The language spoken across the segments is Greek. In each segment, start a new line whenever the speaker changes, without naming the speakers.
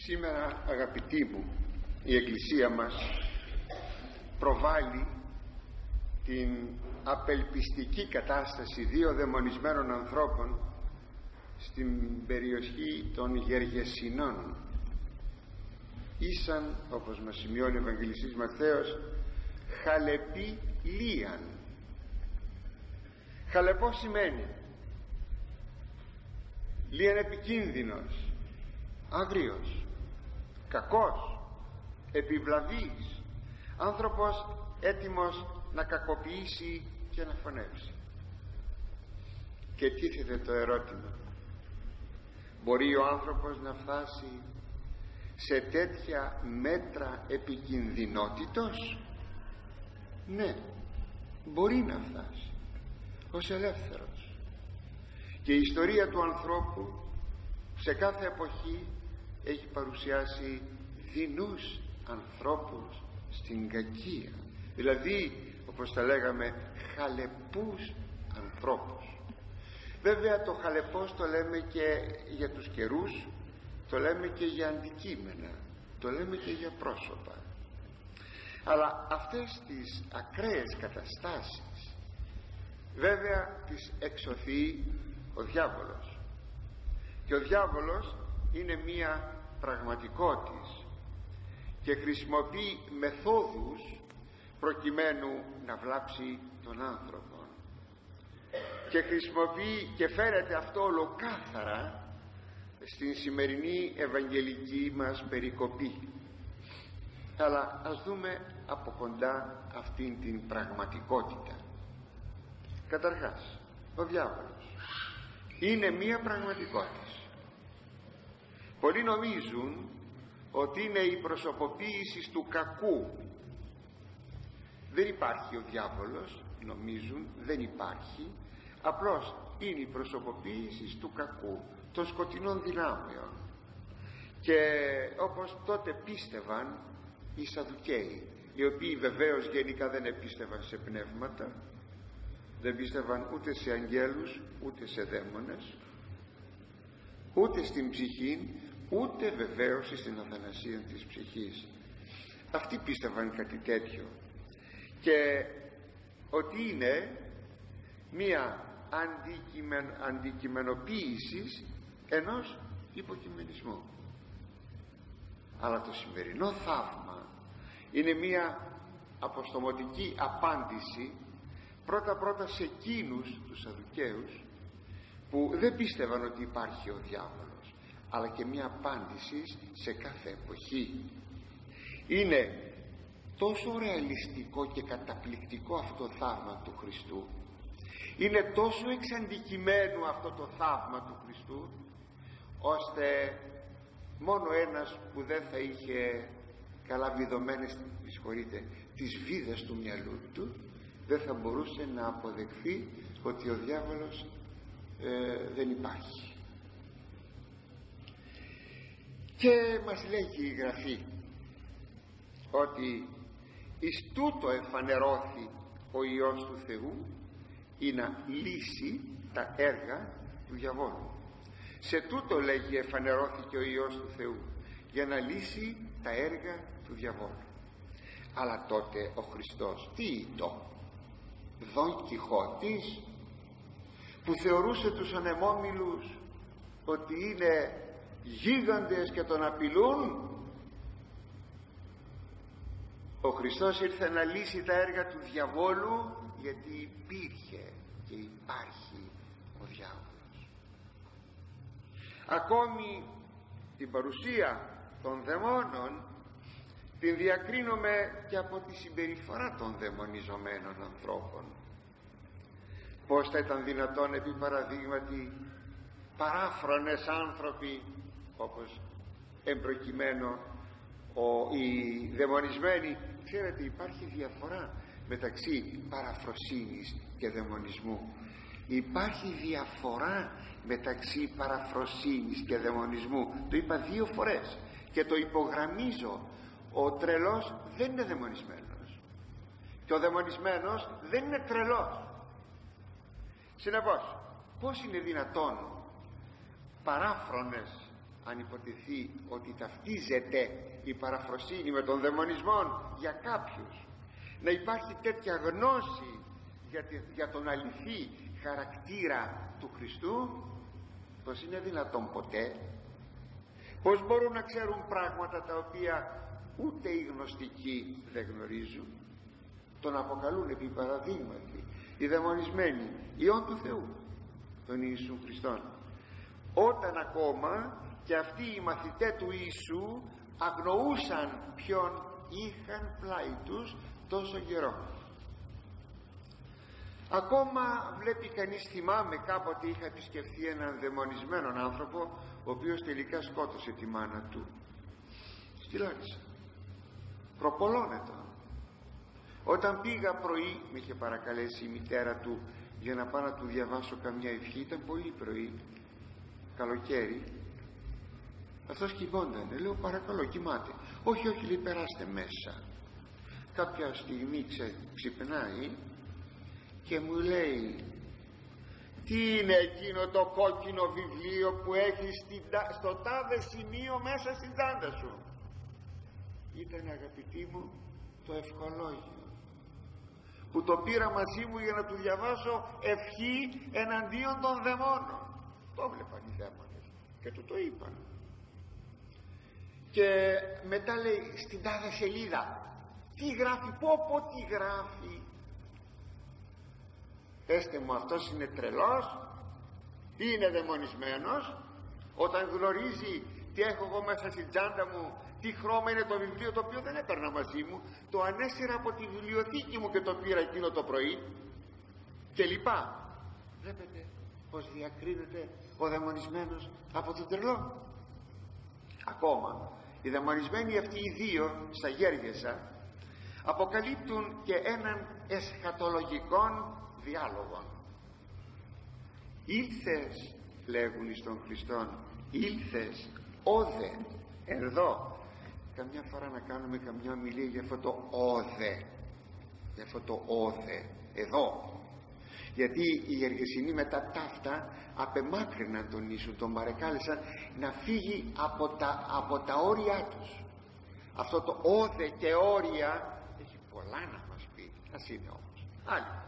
Σήμερα, αγαπητοί μου, η Εκκλησία μας προβάλλει την απελπιστική κατάσταση δύο δαιμονισμένων ανθρώπων στην περιοχή των Γεργεσινών. Ήσαν, όπως μας σημειώνει ο Ευαγγελιστής Ματθαίος, χαλεποί λίαν. Χαλεπός σημαίνει λίαν επικίνδυνος, άγριος, κακός, επιβλαβής, άνθρωπος έτοιμος να κακοποιήσει και να φωνεύσει. Και τίθεται το ερώτημα: μπορεί ο άνθρωπος να φτάσει σε τέτοια μέτρα επικινδυνότητος? Ναι, μπορεί να φτάσει ως ελεύθερος. Και η ιστορία του ανθρώπου σε κάθε εποχή έχει παρουσιάσει δεινούς ανθρώπους στην κακία, δηλαδή όπως τα λέγαμε χαλεπούς ανθρώπους. Βέβαια το χαλεπός το λέμε και για τους καιρούς, το λέμε και για αντικείμενα, το λέμε και για πρόσωπα. Αλλά αυτές τις ακραίες καταστάσεις βέβαια τις εξωθεί ο διάβολος. Και ο διάβολος είναι μία πραγματικότης και χρησιμοποιεί μεθόδους προκειμένου να βλάψει τον άνθρωπο, και χρησιμοποιεί και φέρεται αυτό ολοκάθαρα στην σημερινή ευαγγελική μας περικοπή. Αλλά ας δούμε από κοντά αυτήν την πραγματικότητα. Καταρχάς, ο διάβολος είναι μία πραγματικότητα. Πολλοί νομίζουν ότι είναι η προσωποποίηση του κακού. Δεν υπάρχει ο διάβολος, νομίζουν, δεν υπάρχει. Απλώς είναι η προσωποποίηση του κακού, των σκοτεινών δυνάμεων. Και όπως τότε πίστευαν οι Σαδουκαίοι, οι οποίοι βεβαίως γενικά δεν επίστευαν σε πνεύματα, δεν πίστευαν ούτε σε αγγέλους, ούτε σε δαίμονες, ούτε στην ψυχή, ούτε βεβαίως στην αθανασία της ψυχής. Αυτοί πίστευαν κάτι τέτοιο, και ότι είναι μία αντικειμενοποίηση ενός υποκειμενισμού. Αλλά το σημερινό θαύμα είναι μία αποστομωτική απάντηση πρώτα σε εκείνους τους Σαδουκαίους που δεν πίστευαν ότι υπάρχει ο διάβολος, αλλά και μία απάντηση σε κάθε εποχή. Είναι τόσο ρεαλιστικό και καταπληκτικό αυτό το θαύμα του Χριστού, είναι τόσο εξαντικειμένο αυτό το θαύμα του Χριστού, ώστε μόνο ένας που δεν θα είχε καλά βιδωμένες, τις βίδες του μυαλού του, δεν θα μπορούσε να αποδεχθεί ότι ο διάβολος δεν υπάρχει. Και μας λέγει η Γραφή ότι εις τούτο εφανερώθη ο Υιός του Θεού, ή να λύσει τα έργα του διαβόλου. Σε τούτο, λέγει, εφανερώθηκε ο Υιός του Θεού, για να λύσει τα έργα του διαβόλου. Αλλά τότε ο Χριστός τι ήτο? Δον Κιχώτης, που θεωρούσε τους ανεμόμυλους ότι είναι γίγαντες και τον απειλούν? Ο Χριστός ήρθε να λύσει τα έργα του διαβόλου, γιατί υπήρχε και υπάρχει ο διάβολος. Ακόμη την παρουσία των δαιμόνων την διακρίνουμε και από τη συμπεριφορά των δαιμονιζομένων ανθρώπων. Πώς θα ήταν δυνατόν, επί παραδείγματι, παράφρονες άνθρωποι, όπως εμπροκειμένο οι δαιμονισμένοι? Ξέρετε, υπάρχει διαφορά μεταξύ παραφροσύνης και δαιμονισμού. Υπάρχει διαφορά μεταξύ παραφροσύνης και δαιμονισμού. Το είπα 2 φορές και το υπογραμμίζω. Ο τρελός δεν είναι δαιμονισμένος και ο δαιμονισμένος δεν είναι τρελός. Συνεπώς, πώς είναι δυνατόν παράφρονες αν υποτεθεί ότι ταυτίζεται η παραφροσύνη με τον δαιμονισμό για κάποιους, να υπάρχει τέτοια γνώση για τον αληθή χαρακτήρα του Χριστού, πως είναι δυνατόν ποτέ? Πως μπορούν να ξέρουν πράγματα τα οποία ούτε οι γνωστικοί δεν γνωρίζουν? Τον αποκαλούν επί παραδείγματι οι δαιμονισμένοι Υιόν του Θεού, τον Ιησού Χριστόν, όταν ακόμα και αυτοί οι μαθητές του Ιησού αγνοούσαν ποιον είχαν πλάι τους τόσο καιρό. Ακόμα βλέπει κανείς, θυμάμαι κάποτε είχα επισκεφθεί έναν δαιμονισμένον άνθρωπο, ο οποίος τελικά σκότωσε τη μάνα του στη Λάρισα, προπολώνεται. Όταν πήγα πρωί, με είχε παρακαλέσει η μητέρα του για να πάω να του διαβάσω καμιά ευχή, ήταν πολύ πρωί, καλοκαίρι. Αυτός κοιμόντανε, λέω παρακαλώ κοιμάται. Όχι, όχι, λέει, περάστε μέσα. Κάποια στιγμή ξυπνάει και μου λέει, τι είναι εκείνο το κόκκινο βιβλίο που έχεις στο τάδε σημείο μέσα στην τσάντα σου? Ήταν, αγαπητοί μου, το ευχολόγιο που το πήρα μαζί μου για να του διαβάσω ευχή εναντίον των δαιμόνων. Το βλέπαν οι δαίμονες και του το είπαν. Και μετά λέει, στην τάδε σελίδα τι γράφει? Πω τι γράφει? Πέστε μου, αυτός είναι τρελός ή είναι δαιμονισμένος όταν γνωρίζει τι έχω εγώ μέσα στην τσάντα μου, τι χρώμα είναι το βιβλίο το οποίο δεν έπαιρνα μαζί μου, το ανέσυρα από τη βιβλιοθήκη μου και το πήρα εκείνο το πρωί και λοιπά. Βλέπετε πως διακρίνεται ο δαιμονισμένος από τον τρελό? Ακόμα οι δαιμονισμένοι αυτοί οι δύο στα Γέργεσα αποκαλύπτουν και έναν εσχατολογικών διάλογο. Ήλθες, λέγουν στον Χριστόν, ήλθες όδε εδώ. Καμιά φορά να κάνουμε καμιά ομιλία για αυτό το όδε, για αυτό το όδε εδώ, γιατί οι Γεργεσινοί μετά ταύτα απεμάκρυναν τον Ιησού, τον παρεκάλεσαν να φύγει από τα όρια τους. Αυτό το όδε και όρια έχει πολλά να μας πει. Ας είναι όμως άλλη.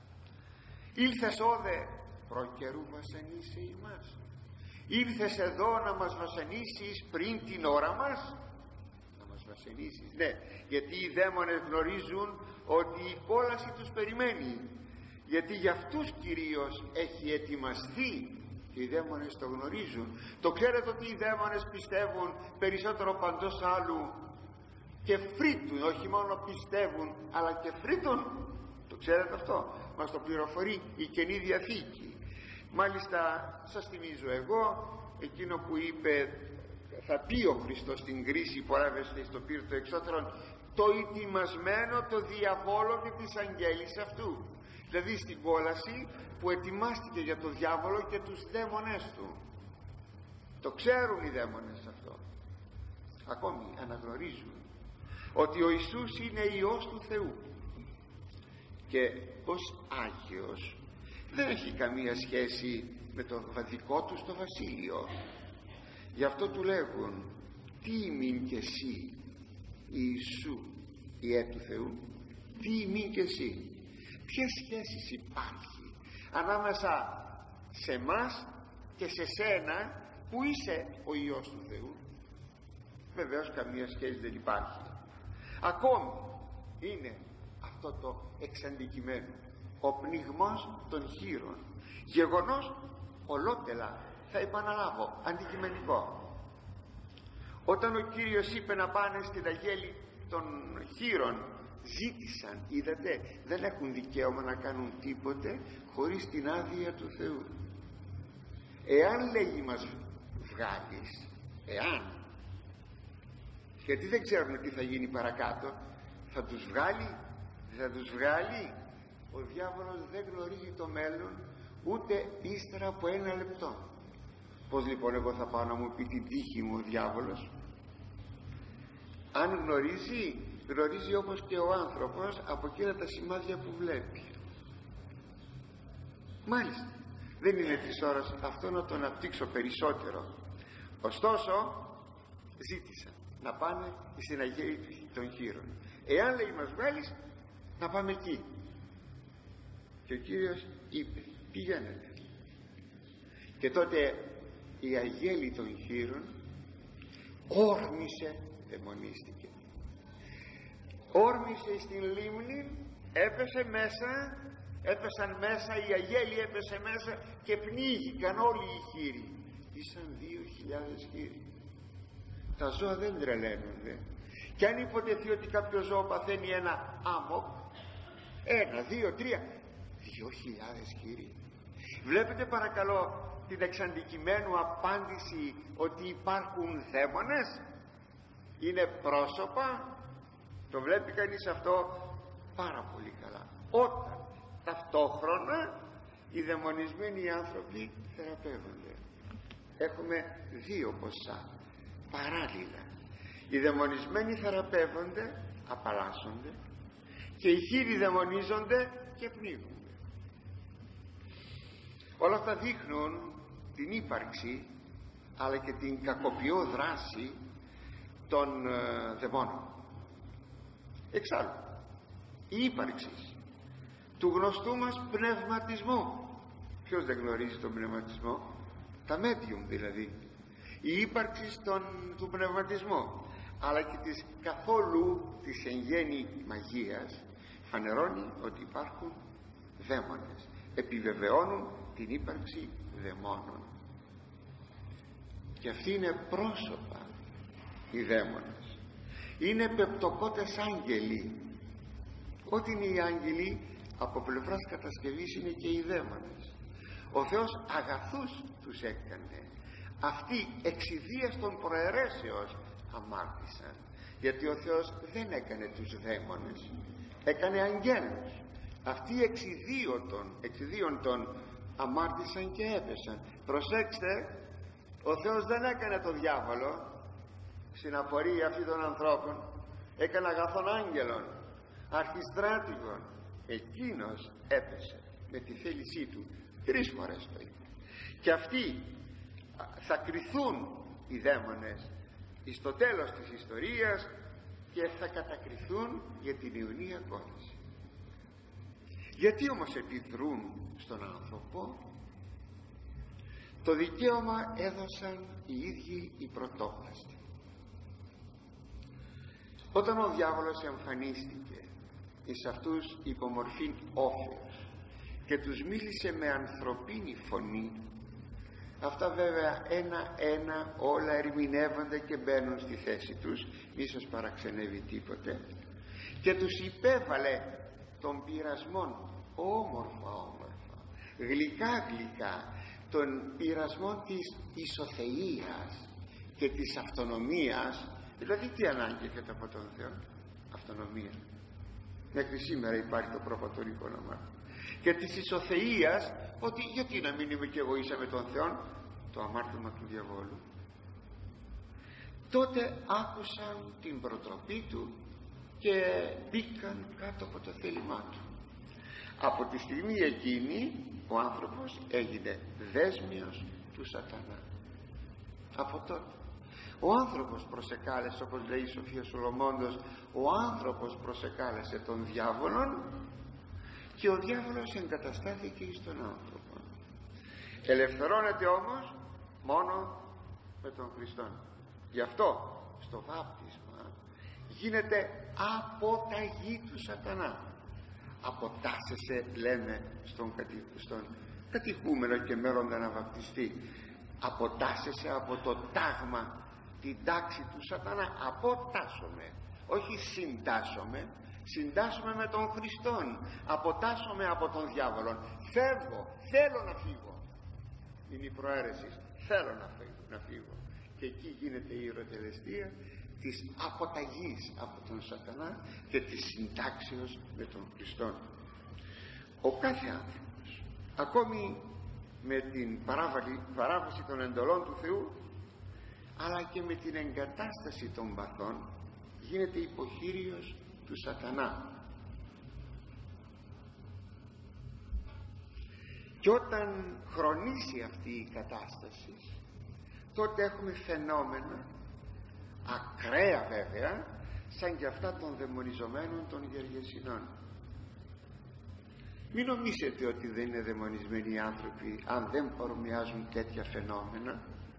Ήλθες όδε προκαιρού βασανίσαι ημάς? Ήρθες εδώ να μας βασανίσεις πριν την ώρα μας? Να μας βασανίσεις, ναι, γιατί οι δαίμονες γνωρίζουν ότι η κόλαση τους περιμένει, γιατί για αυτούς κυρίως έχει ετοιμαστεί και οι δαίμονες το γνωρίζουν. Το ξέρετε ότι οι δαίμονες πιστεύουν περισσότερο παντός άλλου και φρύτουν, όχι μόνο πιστεύουν αλλά και φρύτουν. Το ξέρετε αυτό? Μας το πληροφορεί η Καινή Διαθήκη. Μάλιστα σας θυμίζω εγώ εκείνο που είπε, θα πει ο Χριστός στην κρίση που έβεστε στο πύρτο εξώτερον, το ετοιμασμένο το διαβόλο και της αγγέλης αυτού. Δηλαδή στην κόλαση που ετοιμάστηκε για το διάβολο και τους δαίμονες του. Το ξέρουν οι δαίμονες αυτό. Ακόμη αναγνωρίζουν ότι ο Ιησούς είναι Υιός του Θεού και ως Άγιος δεν έχει καμία σχέση με το δικό του στο βασίλειο. Γι' αυτό του λέγουν, τι ημίν και εσύ Ιησού Υιέ του Θεού? Τι ημίν και εσύ? Ποιες σχέσεις υπάρχει ανάμεσα σε μας και σε σένα που είσαι ο Υιός του Θεού? Βεβαίως καμία σχέση δεν υπάρχει. Ακόμη είναι αυτό το εξαντικειμένο, ο πνιγμός των χείρων, γεγονός ολότελα, θα επαναλάβω, αντικειμενικό. Όταν ο Κύριος είπε να πάνε στην αγέλη των χείρων, ζήτησαν, είδατε, δεν έχουν δικαίωμα να κάνουν τίποτε χωρίς την άδεια του Θεού. Εάν λέγει μας βγάλεις, εάν, γιατί δεν ξέρουν τι θα γίνει παρακάτω, θα τους βγάλει, δεν θα τους βγάλει? Ο διάβολος δεν γνωρίζει το μέλλον ούτε ύστερα από ένα λεπτό. Πως λοιπόν εγώ θα πάω να μου πει την τύχη μου ο διάβολος? Αν γνωρίζει όπως και ο άνθρωπος από εκείνα τα σημάδια που βλέπει. Μάλιστα δεν είναι της ώρας αυτό να το αναπτύξω περισσότερο. Ωστόσο ζήτησαν να πάνε στην Αγέλη των Χήρων. Εάν, λέει, μας βγάλεις, να πάμε εκεί. Και ο Κύριος είπε, πηγαίνετε. Και τότε η Αγέλη των Χήρων όρμησε, δαιμονίστηκε, όρμησε στην λίμνη, έπεσαν μέσα, η Αγέλη έπεσε μέσα και πνίγηκαν όλοι οι χήροι. Ήσαν 2.000 χήροι. Τα ζώα δεν τρελαίνονται. Και αν υποτεθεί ότι κάποιο ζώο παθαίνει ένα άμοκ, 1, 2, 3, 2.000 χήροι. Βλέπετε παρακαλώ την εξαντικειμένου απάντηση ότι υπάρχουν δαίμονες, είναι πρόσωπα. Το βλέπει κανείς αυτό πάρα πολύ καλά όταν ταυτόχρονα οι δαιμονισμένοι άνθρωποι θεραπεύονται. Έχουμε δύο ποσά παράλληλα. Οι δαιμονισμένοι θεραπεύονται, απαλλάσσονται, και οι χήροι δαιμονίζονται και πνίγονται. Όλα αυτά δείχνουν την ύπαρξη αλλά και την κακοποιό δράση των δαιμόνων. Εξάλλου, η ύπαρξη του γνωστού μας πνευματισμού. Ποιος δεν γνωρίζει τον πνευματισμό? Τα medium δηλαδή. Η ύπαρξη του πνευματισμού αλλά και της καθόλου της εν γέννη μαγείας φανερώνει ότι υπάρχουν δαίμονες, επιβεβαιώνουν την ύπαρξη δαιμόνων. Και αυτοί είναι πρόσωπα, οι δαίμονες. Είναι πεπτοκότες άγγελοι. Ό,τι είναι οι άγγελοι από πλευράς κατασκευής είναι και οι δαίμονες. Ο Θεός αγαθούς τους έκανε. Αυτοί εξιδίας των προαιρέσεως αμάρτησαν, γιατί ο Θεός δεν έκανε τους δαίμονες, έκανε αγγέλους. Αυτοί εξιδίων αμάρτησαν και έπεσαν. Προσέξτε, ο Θεός δεν έκανε τον διάβολο στην απορία αυτή των ανθρώπων, έκανε αγαθών άγγελων, αρχιστράτηγων. Εκείνος έπεσε με τη θέλησή του 3 φορές το είπε. Και αυτοί θα κριθούν, οι δαίμονες, στο τέλος της ιστορίας, και θα κατακριθούν για την αιωνία κόλαση. Γιατί όμως επιδρούν στον άνθρωπο? Το δικαίωμα έδωσαν οι ίδιοι οι πρωτόπλαστοι. Όταν ο διάβολος εμφανίστηκε εις αυτούς υπομορφήν όφεως και τους μίλησε με ανθρωπίνη φωνή, αυτά βέβαια ένα-ένα όλα ερμηνεύονται και μπαίνουν στη θέση τους, μη σας παραξενεύει τίποτε, και τους υπέβαλε των πειρασμών όμορφα, γλυκά, των πειρασμών της ισοθεΐας και της αυτονομίας. Δηλαδή τι ανάγκη έχετε από τον Θεό? Αυτονομία. Μέχρι σήμερα υπάρχει το προπατορικό όνομα. Και της ισοθεΐας, ότι γιατί να μην είμαι κι εγώ ίσα με τον Θεό? Το αμάρτημα του διαβόλου. Τότε άκουσαν την προτροπή του και μπήκαν κάτω από το θέλημά του. Από τη στιγμή εκείνη ο άνθρωπος έγινε δέσμιος του σατανά. Από τότε ο άνθρωπος προσεκάλεσε, όπως λέει η Σοφία Σολομώντος, ο άνθρωπος προσεκάλεσε τον διάβολον και ο διάβολος εγκαταστάθηκε εις τον άνθρωπο. Ελευθερώνεται όμως μόνο με τον Χριστό. Γι' αυτό στο βάπτισμα γίνεται αποταγή του σατανά. Αποτάσσεσαι, λέμε στον κατοικούμενο και μέλλοντα να βαπτιστεί, αποτάσσεσαι από το τάγμα, την τάξη του σατανά. Αποτάσσομαι, όχι συντάσσομαι. Συντάσσομαι με τον Χριστόν. Αποτάσσομαι από τον διάβολο. Φεύγω, θέλω να φύγω. Είναι η προαίρεση. Θέλω να φύγω. Και εκεί γίνεται η ιεροτελεστία της αποταγής από τον σατανά και της συντάξεως με τον Χριστόν. Ο κάθε άνθρωπος, ακόμη με την παράβαση των εντολών του Θεού, αλλά και με την εγκατάσταση των παθών, γίνεται υποχείριος του σατανά. Και όταν χρονίσει αυτή η κατάσταση, τότε έχουμε φαινόμενα ακραία βέβαια, σαν και αυτά των δαιμονιζομένων των Γεργεσινών. Μην νομίζετε ότι δεν είναι δαιμονισμένοι οι άνθρωποι αν δεν παρομοιάζουν τέτοια φαινόμενα.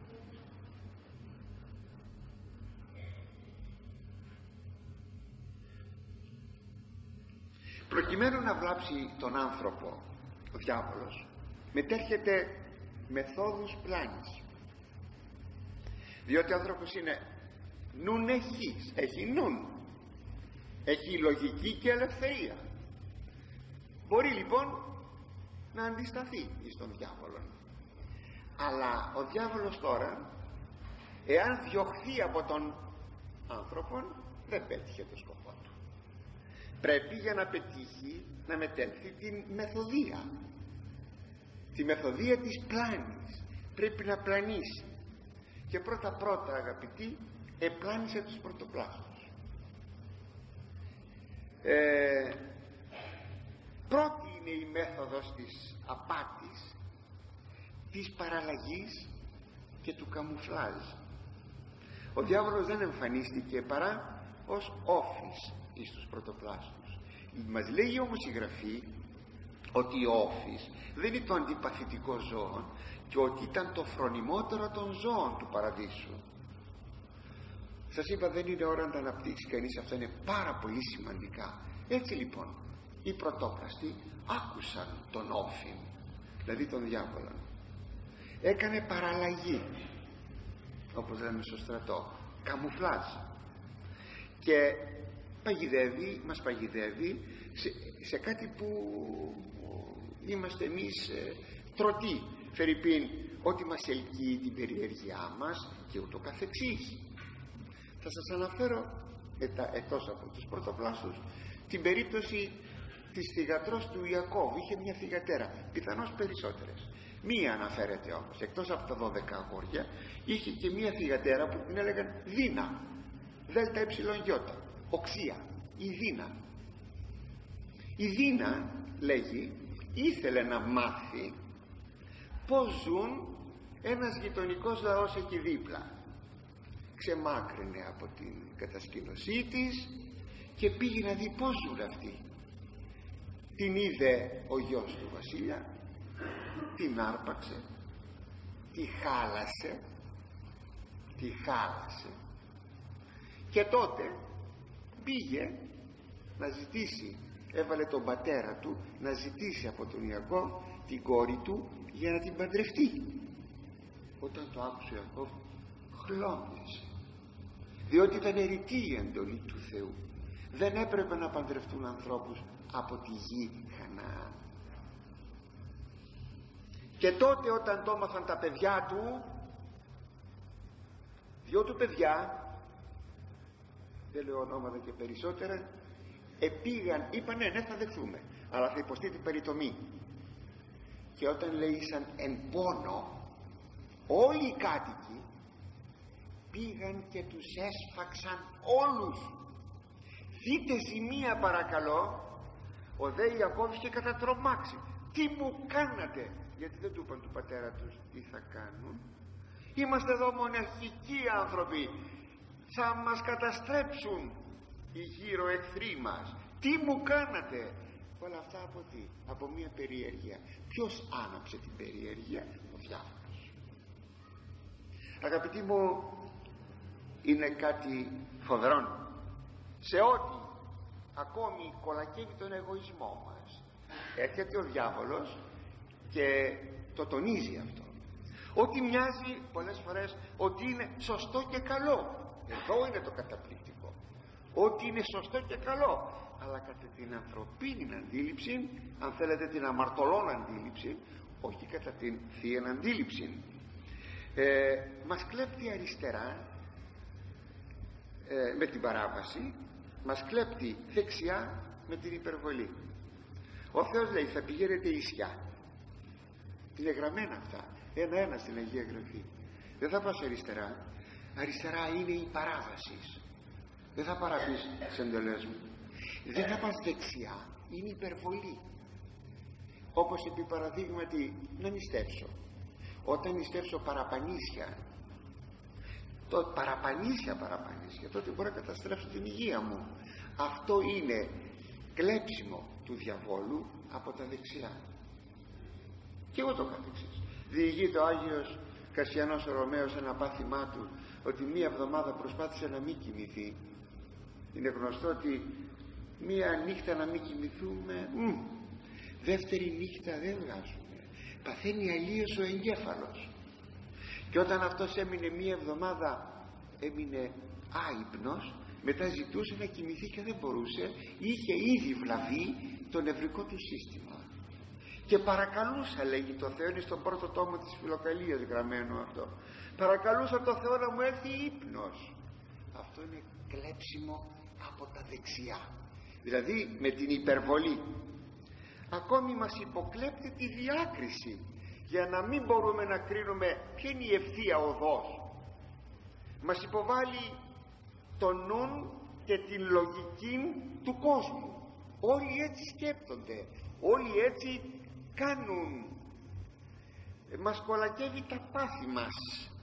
Προκειμένου να βλάψει τον άνθρωπο, ο διάβολος μετέρχεται μεθόδους πλάνης, διότι ο άνθρωπος είναι νουν έχει νουν, έχει λογική και ελευθερία. Μπορεί λοιπόν να αντισταθεί στον διάβολο, αλλά ο διάβολος τώρα, εάν διωχθεί από τον άνθρωπο, δεν πέτυχε το σκοπό του. Πρέπει για να πετύχει να μετέλθει τη μεθοδία, τη μεθοδία της πλάνης. Πρέπει να πλανήσει, και πρώτα αγαπητοί, επλάνησε τους πρωτοπλάστους. Πρώτη είναι η μέθοδος της απάτης, της παραλλαγής και του καμουφλάζ. Ο διάβολος δεν εμφανίστηκε παρά ως όφης εις τους πρωτοπλάστους. Μας λέει όμως η Γραφή ότι ο όφης δεν είναι το αντιπαθητικό ζώο, και ότι ήταν το φρονιμότερο των ζώων του παραδείσου. Σας είπα, δεν είναι ώρα να τα αναπτύξει κανείς, αυτά είναι πάρα πολύ σημαντικά. Έτσι λοιπόν οι πρωτόπλαστοι άκουσαν τον όφη, δηλαδή τον διάβολο. Έκανε παραλλαγή, όπως λέμε στο στρατό, καμουφλάζ, και μας παγιδεύει σε κάτι που είμαστε εμείς τρωτοί. Φερειπίν, ότι μας ελκύει την περιέργειά μας και ούτω καθεξής. Θα σας αναφέρω, εκτός από τους πρωτοπλάστους, την περίπτωση της θυγατρός του Ιακώβ. Είχε μια θυγατέρα, πιθανώς περισσότερες. Μία αναφέρεται όμως, εκτός από τα 12 αγόρια, είχε και μια θυγατέρα που την έλεγαν Δίνα, δέλτα εψιλον οξία, η Δίνα. Η Δίνα, λέγει, ήθελε να μάθει πως ζουν ένας γειτονικός λαός εκεί δίπλα. Ξεμάκρυνε από την κατασκήνωσή της και πήγε να δει πως ζουν αυτοί. Την είδε ο γιος του βασιλιά, την άρπαξε, τη χάλασε, και τότε πήγε να ζητήσει, έβαλε τον πατέρα του να ζητήσει από τον Ιακώβ την κόρη του για να την παντρευτεί. Όταν το άκουσε ο Ιακώβ χλώμιασε, διότι ήταν ερητή η εντολή του Θεού. Δεν έπρεπε να παντρευτούν ανθρώπους από τη γη Χαναάν. Και τότε όταν το έμαθαν τα παιδιά του, δυο του παιδιά, δεν λέω ονόματα και περισσότερα, επήγαν, είπαν ναι θα δεχθούμε, αλλά θα υποστεί την περιτομή. Και όταν λέει ήσαν εν πόνο, όλοι οι κάτοικοι πήγαν και τους έσφαξαν όλους. Δείτε ζημία παρακαλώ. Ο δε Ιακώβ είχε κατατρομάξει. Τι μου κάνατε? Γιατί δεν του είπαν του πατέρα τους τι θα κάνουν. Είμαστε εδώ μοναχικοί άνθρωποι, θα μας καταστρέψουν οι γύρω εχθροί μας. Τι μου κάνατε? Όλα αυτά από τι? Από μια περιέργεια. Ποιος άναψε την περιέργεια? Ο διάβολος. Αγαπητοί μου, είναι κάτι φοβερό. Σε ό,τι ακόμη κολακεύει τον εγωισμό μας, έρχεται ο διάβολος και το τονίζει αυτό. Ό,τι μοιάζει πολλές φορές ότι είναι σωστό και καλό, εδώ είναι το καταπληκτικό. Ό,τι είναι σωστό και καλό, αλλά κατά την ανθρωπίνη αντίληψη, αν θέλετε την αμαρτωλών αντίληψη, όχι κατά την θεία αντίληψη, μας κλέπτει αριστερά με την παράβαση, μας κλέπτει δεξιά με την υπερβολή. Ο Θεός λέει θα πηγαίνετε ίσια. Είναι γραμμένα αυτά ένα-ένα στην Αγία Γραφή. Δεν θα πας αριστερά. Αριστερά είναι η παράβαση. Δεν θα παραπείς τις εντολές μου. Δεν θα πας δεξιά, είναι υπερβολή. Όπως επί παραδείγματι να νηστεύσω. Όταν νηστεύσω παραπανίσια το παραπανήσια, τότε μπορεί να καταστρέψω την υγεία μου. Αυτό είναι κλέψιμο του διαβόλου από τα δεξιά. Και εγώ το καθεξής. Διηγείται ο Άγιος Κασιανός ο Ρωμαίος ένα πάθημά του, ότι μία εβδομάδα προσπάθησε να μην κοιμηθεί. Είναι γνωστό ότι μία νύχτα να μην κοιμηθούμε, δεύτερη νύχτα δεν βγάζουμε, παθαίνει αλλίως ο εγκέφαλος. Και όταν αυτός έμεινε μία εβδομάδα, έμεινε άυπνος, μετά ζητούσε να κοιμηθεί και δεν μπορούσε, είχε ήδη βλαβεί το νευρικό του σύστημα. Και παρακαλούσα, λέγει, το Θεό, είναι στον πρώτο τόμο της Φιλοκαλίας γραμμένο αυτό, παρακαλούσα το Θεό να μου έρθει ύπνος. Αυτό είναι κλέψιμο από τα δεξιά, δηλαδή με την υπερβολή. Ακόμη μας υποκλέπτει τη διάκριση, για να μην μπορούμε να κρίνουμε ποια είναι η ευθεία οδός. Μας υποβάλλει το νουν και την λογική του κόσμου. Όλοι έτσι σκέπτονται, όλοι έτσι κάνουν. Μας κολακεύει τα πάθη μας.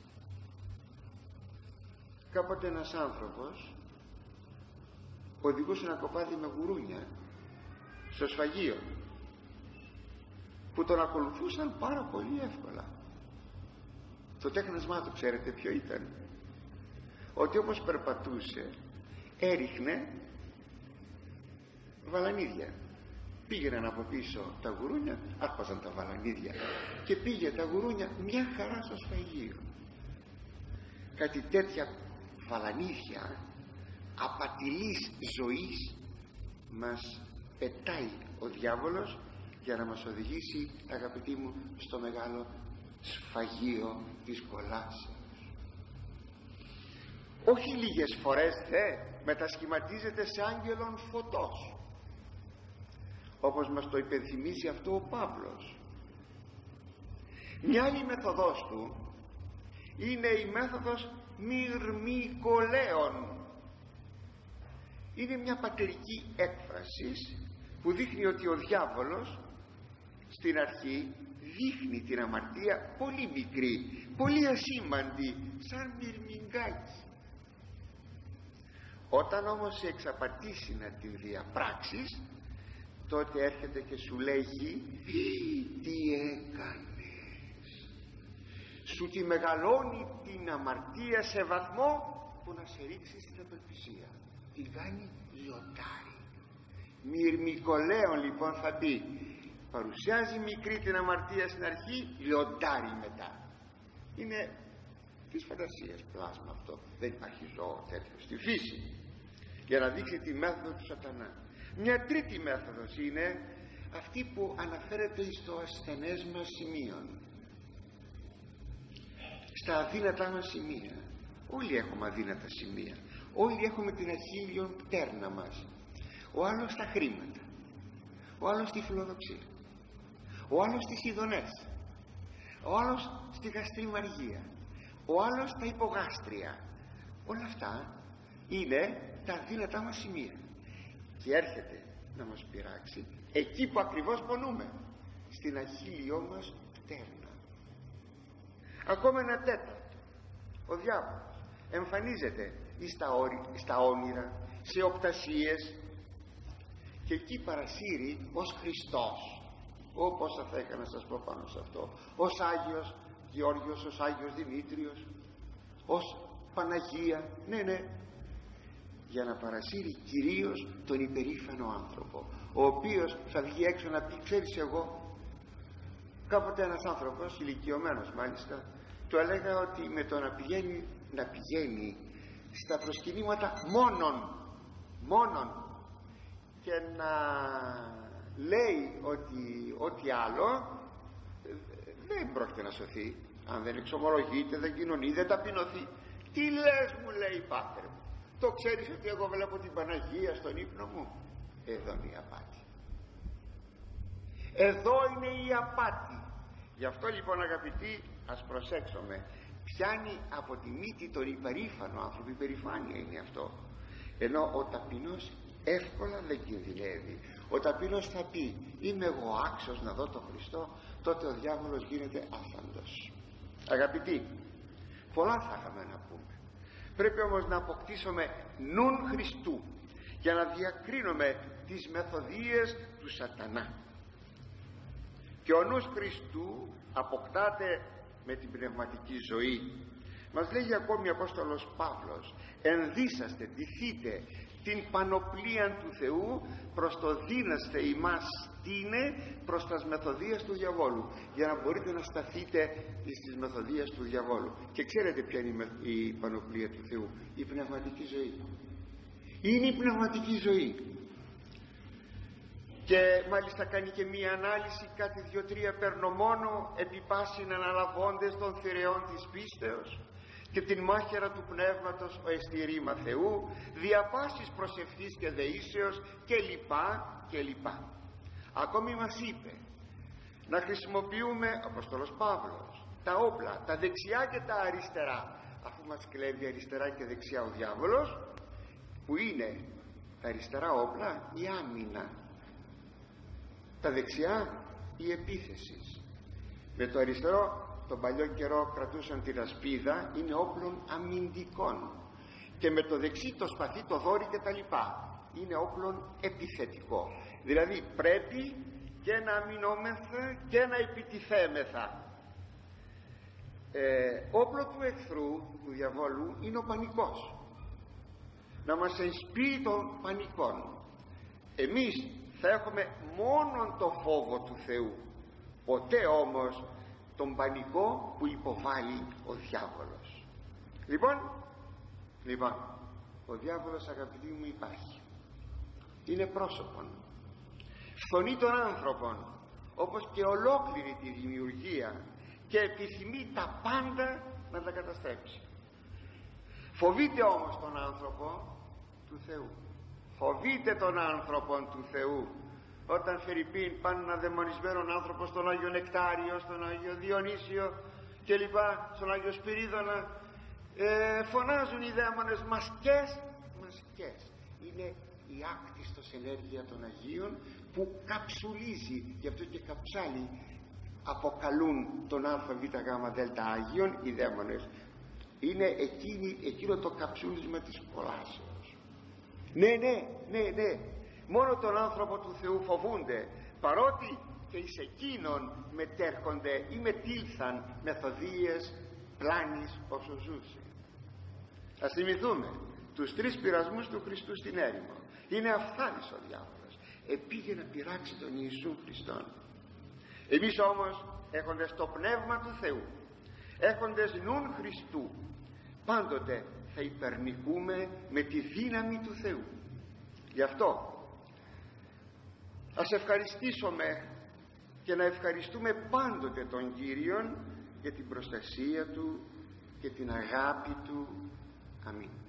Κάποτε ένας άνθρωπος οδηγούσε ένα κοπάδι με γουρούνια στο σφαγείο, που τον ακολουθούσαν πάρα πολύ εύκολα. Το τέχνασμά του, ξέρετε ποιο ήταν? Ότι όπως περπατούσε έριχνε βαλανίδια. Πήγαιναν από πίσω τα γουρούνια, άρπαζαν τα βαλανίδια και πήγε τα γουρούνια μια χαρά στο σφαγείο. Κάτι τέτοια βαλανίδια απατηλής ζωής μας πετάει ο διάβολος για να μας οδηγήσει, αγαπητοί μου, στο μεγάλο σφαγείο της κολάσεως. Όχι λίγες φορές μετασχηματίζεται σε άγγελον φωτός, όπως μας το υπενθυμίζει αυτό ο Παύλος. Μια άλλη μέθοδος του είναι η μέθοδος μυρμικολέων. Είναι μια πατερική έκφραση που δείχνει ότι ο διάβολος στην αρχή δείχνει την αμαρτία πολύ μικρή, πολύ ασήμαντη, σαν μυρμηγκάκι. Όταν όμως σε εξαπατήσει να την διαπράξεις, τότε έρχεται και σου λέγει τι έκανες. Σου τη μεγαλώνει την αμαρτία σε βαθμό που να σε ρίξει στην απελπισία. Την κάνει λιοντάρι. Μυρμικολέον λοιπόν θα πει. Παρουσιάζει μικρή την αμαρτία στην αρχή, λιοντάρι μετά. Είναι της φαντασίας πλάσμα αυτό. Δεν υπάρχει ζώο τέτοιο στη φύση, για να δείξει τη μέθοδο του σατανά. Μια τρίτη μέθοδος είναι αυτή που αναφέρεται στο ασθενές μας σημείων, στα αδύνατά μας σημεία. Όλοι έχουμε αδύνατα σημεία, όλοι έχουμε την αχίλιον πτέρνα μας. Ο άλλος στα χρήματα, ο άλλος στη φιλοδοξία, ο άλλος στις ειδονές, ο άλλος στη γαστριμαργία, ο άλλος στα υπογάστρια. Όλα αυτά είναι τα αδύνατά μας σημεία. Και έρχεται να μας πειράξει εκεί που ακριβώς πονούμε, στην αχίλιό μας πτέρνα. Ακόμα ένα τέταρτο, ο διάβολος εμφανίζεται στα όνειρα, σε οπτασίες, και εκεί παρασύρει ως Χριστός. Όπως θα είχα να σας πω πάνω σε αυτό, ως Άγιος Γεώργιος, ως Άγιος Δημήτριος, ως Παναγία, ναι, για να παρασύρει κυρίως τον υπερήφανο άνθρωπο, ο οποίος θα βγει έξω να πει, ξέρεις, εγώ. Κάποτε ένας άνθρωπος, ηλικιωμένος μάλιστα, του έλεγα ότι με το να πηγαίνει στα προσκυνήματα μόνον και να λέει ότι ό,τι άλλο δεν πρόκειται να σωθεί, αν δεν εξομολογείται, δεν κοινωνεί, δεν ταπεινωθεί. Τι λες, μου λέει, πάτερ μου, το ξέρεις ότι εγώ βλέπω την Παναγία στον ύπνο μου? Εδώ είναι η απάτη, εδώ είναι η απάτη. Γι' αυτό λοιπόν, αγαπητοί, ας προσέξουμε. Πιάνει από τη μύτη τον υπερήφανο άνθρωπο, η περηφάνεια είναι αυτό, ενώ ο ταπεινός εύκολα δεν κινδυνεύει. Ο ταπεινός θα πει, είμαι εγώ άξιος να δω τον Χριστό, τότε ο διάβολος γίνεται άφαντος. Αγαπητοί, πολλά θα είχαμε να πούμε, Πρέπει όμως να αποκτήσουμε νουν Χριστού για να διακρίνουμε τις μεθοδίες του σατανά. Και ο νους Χριστού αποκτάται με την πνευματική ζωή. Μας λέγει ακόμη ο Απόστολος Παύλος: ενδύσαστε, ντυθείτε την πανοπλία του Θεού, προς το δίναστε ημάς τίνε προς τας μεθοδίες του διαβόλου, για να μπορείτε να σταθείτε στις μεθοδίες του διαβόλου. Και ξέρετε ποια είναι η πανοπλία του Θεού? Η πνευματική ζωή. Είναι η πνευματική ζωή. Και μάλιστα κάνει και μία ανάλυση, κάτι 2-3 παίρνω μόνο, επί πάσιν αναλαβώντες των θηρεών της πίστεως και την μάχαιρα του πνεύματος ο εστιρήμα Θεού, δια πάσης προσευχής και δεήσεως και λοιπά και λοιπά. Ακόμη μας είπε να χρησιμοποιούμε, ο Απόστολος Παύλος, τα όπλα, τα δεξιά και τα αριστερά, αφού μας κλέβει αριστερά και δεξιά ο διάβολος. Που είναι τα αριστερά όπλα? Η άμυνα, τα δεξιά η επίθεση. Με το αριστερό, τον παλιό καιρό κρατούσαν την ασπίδα, είναι όπλων αμυντικών, και με το δεξί το σπαθί, το δόρυ και τα λοιπά, είναι όπλων επιθετικό. Δηλαδή πρέπει και να αμυνόμεθα και να επιτιθέμεθα. Όπλο του εχθρού, του διαβόλου, είναι ο πανικός, να μας ενσπείει των πανικών. Εμείς θα έχουμε μόνο το φόβο του Θεού, ποτέ όμως τον πανικό που υποβάλλει ο διάβολος. Λοιπόν, ο διάβολος, αγαπητοί μου, υπάρχει. Είναι πρόσωπον, φθονεί τον άνθρωπον όπως και ολόκληρη τη δημιουργία, και επιθυμεί τα πάντα να τα καταστρέψει. Φοβείται όμως τον άνθρωπο του Θεού. Φοβείται τον άνθρωπο του Θεού. Όταν φερειπίν πάνε ένα δαιμονισμένον άνθρωπο στον Άγιο Νεκτάριο, στον Άγιο Διονύσιο και λοιπά, στον Άγιο Σπυρίδωνα, φωνάζουν οι δαίμονες μασκές. Είναι η άκτιστος ενέργεια των Αγίων που καψουλίζει, γι' αυτό και καψάλι αποκαλούν τον ΑΒΓΔ Άγιον οι δαίμονες. Είναι εκείνο το καψούλισμα της κολάσεως. Ναι, μόνο τον άνθρωπο του Θεού φοβούνται, παρότι και εις εκείνον μετέρχονται ή μετήλθαν μεθοδίες πλάνης όσο ζούσε. Ας θυμηθούμε τους 3 πειρασμούς του Χριστού στην έρημο. Είναι αυθάδης ο διάβολος, επήγε να πειράξει τον Ιησού Χριστόν. Εμείς όμως, έχοντες το πνεύμα του Θεού, έχοντες νουν Χριστού, πάντοτε θα υπερνικούμε με τη δύναμη του Θεού. Γι' αυτό ας ευχαριστήσουμε και να ευχαριστούμε πάντοτε τον Κύριον για την προστασία Του και την αγάπη Του. Αμήν.